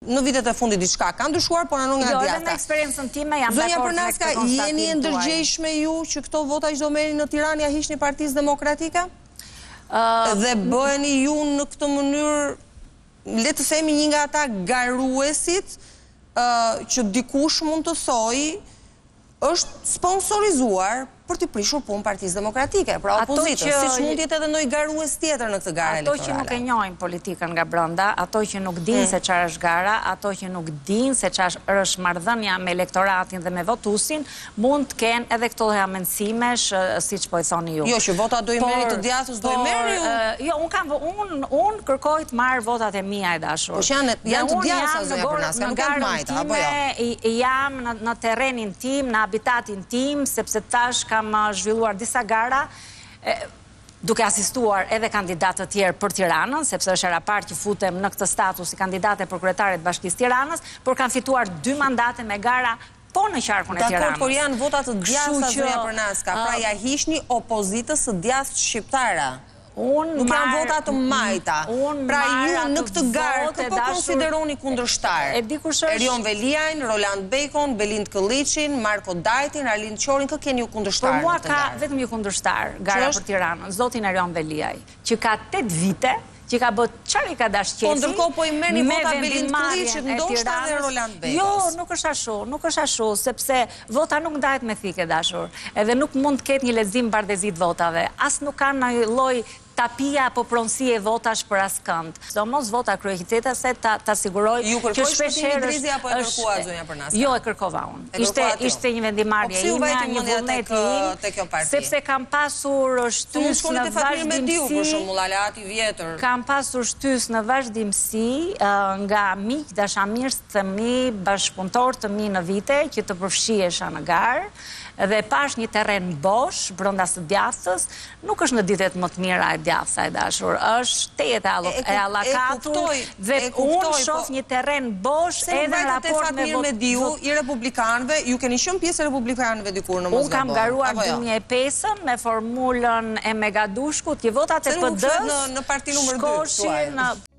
në vitet e fundit diçka ka ndryshuar, por anon nga Jo, djatha. edhe në eksperiencën time jam Zonja dakord me Përnaska, këtë konstatimin jeni e ndërgjegjshme ju që këto vota që do merrin në Tiranë ja hiqni Partisë Demokratike? Dhe bëheni ju në këtë mënyrë, le të themi, një nga ata garuesit që dikush mund të thojë është sponsorizuar për të prishur punë Partisë Demokratike, pra opozitës, siç mund të jetë edhe ndonjë garues tjetër në këtë garë elektorale. Ato që nuk e njohin politikën nga brenda, ato që nuk dinë se çfarë është gara, ato që nuk dinë se çfarë është marrëdhënia me elektoratin dhe me votuesin, mund të kenë edhe këto mendësimesh, siç po i thoni ju. Jo, që vota do i merri të djathës, do i merri ju. Jo, unë kërkoj të marr votat e mia e dashur. Po që janë të djatha, zonja Përnaska, nuk janë të majta, apo jo? Jam në terrenin tim, në habitatin tim, sepse tash kam zhvilluar disa gara, duke asistuar edhe kandidatë të tjerë për Tiranën, sepse është era parë që futem në këtë status si kandidate për kryetare të Bashkisë Tiranës, por kam fituar 2 mandate me gara po në qarkun e Tiranës. Dakor, por janë votat të djathta, zonja Përnaska, pra ja hiqni opozitës së djathtë shqiptare. Nuk janë vota të majta. Pra ju në këtë garë, këtë po konsideroni kundërshtar. Erion Veliajn, Roland Bekon, Belind Këlliçin, Marko Dajtin, Arlind Qorin, kë keni ju kundërshtar Për në mua këtë ka garë? vetëm ju kundërshtar, gara për Tiranën, zotin Erion Veliaj, që ka 8 vite, që ka bët qari ka dashqesi. Po ndërkohë po i merrni vota Belind Këlliçit, ndoshta dhe Roland Bekos. Jo, nuk është ashtu, sepse vota nuk ndahet me thikë, dashur. Edhe nuk mund të ketë një lexim bardezit votave. As nuk ka në lloj tapia apo pronësi e votash për askënd. Sidomos vota kryeqytetase ta siguroj që shpeshherë apo e kërkua zonja Përnaska? Jo, e kërkova unë. Ishte një vendimarrje ime, një vullnet im, sepse kam pasur shtys në vazhdimsi. Kam pasur shtys në vazhdimsi nga miq, dashamirës të mi, bashkëpunëtor të mi në vite që të përfshihesha në garë. Dhe pash një terren bosh brenda së djathës, nuk është në ditët më të mira e djathsa e dashur, është tetë e allakatur dhe unë shoh një terren bosh edhe në raport me i republikanëve, ju keni qenë pjesë e republikanëve dikur në mos gabon. Unë kam garuar 2005 me formulën e Megadushkut, që votat e PD-s në parti numër 2.